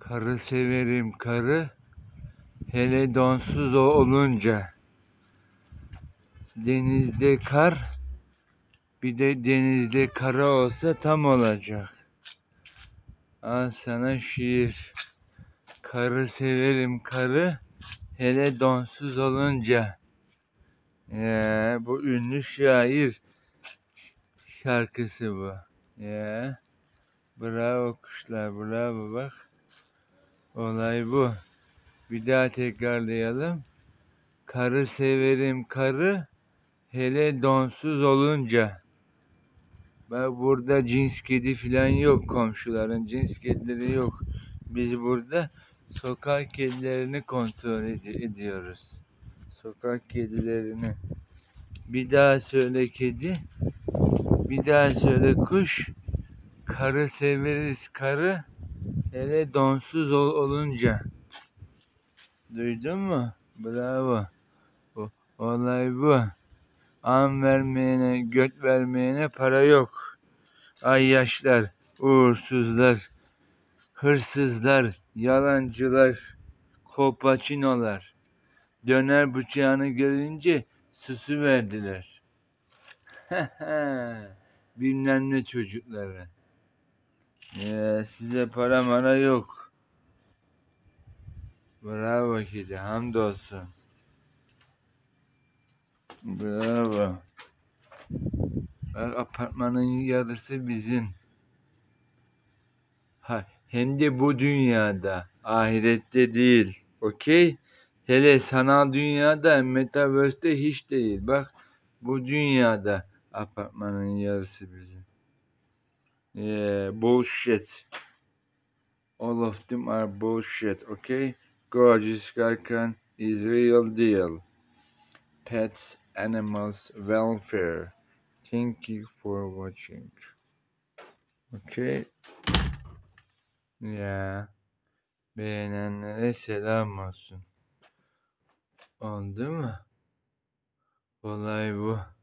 Karı severim karı, hele donsuz olunca. Denizde kar, bir de denizde kara olsa tam olacak. Al sana şiir. Karı severim karı, hele donsuz olunca. Bu ünlü şair şarkısı bu. Bravo kuşlar, bravo bak. Olay bu. Bir daha tekrarlayalım. Karı severim karı, hele donsuz olunca. Bak burada cins kedi falan yok, komşuların cins kedileri yok. Biz burada sokak kedilerini kontrol ediyoruz. Sokak kedilerini. Bir daha söyle kedi. Bir daha söyle kuş. Karı severiz karı, hele donsuz olunca. Duydun mu? Bravo. Olay bu. An vermeyene, göt vermeyene para yok. Ayyaşlar, uğursuzlar, hırsızlar, yalancılar, kolpaçinolar. Döner bıçağını görünce susu verdiler. Bilmem ne çocukları. Size para mara yok. Bravo kedi, hamdolsun. Bravo. Bak apartmanın yarısı bizim. Hem de bu dünyada, ahirette değil. Okey? Hele sanal dünyada, metaverse'te hiç değil. Bak bu dünyada apartmanın yarısı bizim. Bullshit. All of them are bullshit, okay? Gorgeous Garkan is real deal. Pets, animals, welfare. Thank you for watching. Okay? Beğenenlere selam olsun. Oldu mu? Olay bu.